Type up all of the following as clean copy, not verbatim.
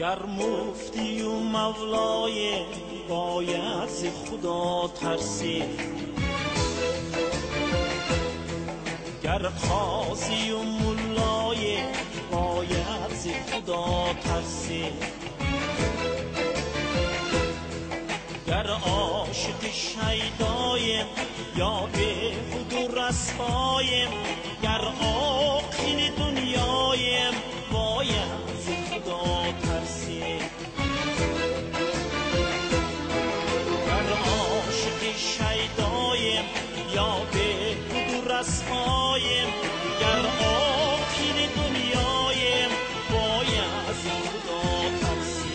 گر مفتی و مولای باید ز خدا ترسی، گر قاضی و ملای باید ز خدا ترسی، گر عاشق شیدایم یا به خود رسوایم، گر عاقل دنیایم باید ز خدا ترسی، گر عاشق شیدایم یا به خود رسوایم، گر عاقل دنیایم باید ز خدا ترسی.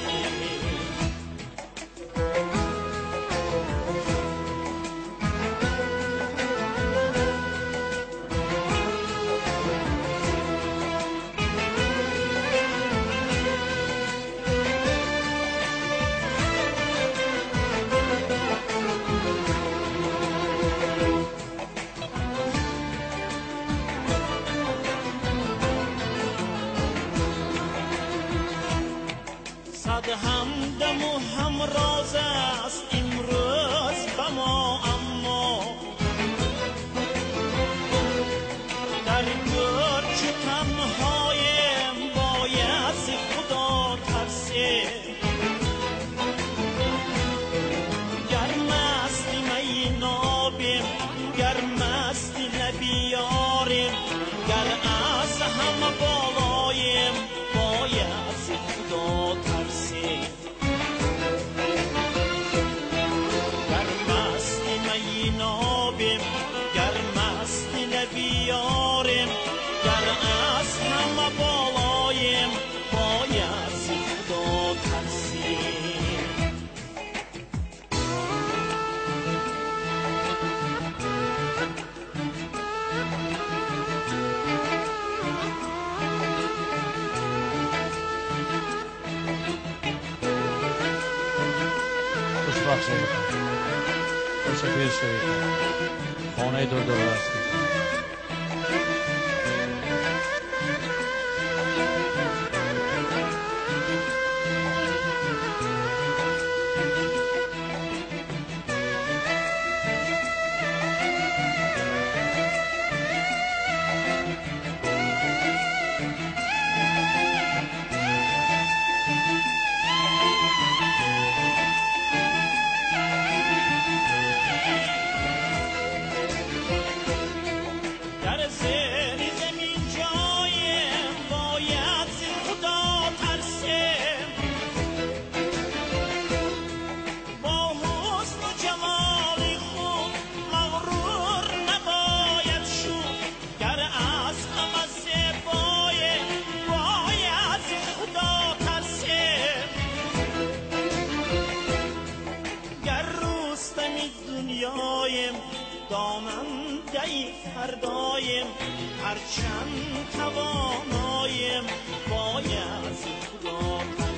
صد همدم و همراز است امروز به ما، اما در گرچ تنهایم باید ز خدا ترسی، گر مست می نابیم گر مست نبیاریم، گر از همه بالایم باید ز خدا ترسی، گر مست می نابیم گر مست نبیاریم، گر از همه بالایم باید ز خدا ترسی. خوشبخت شوید. تشکر شوید. خانه دور دور است. داننده فردایم هرچند توانایم باید ز خدا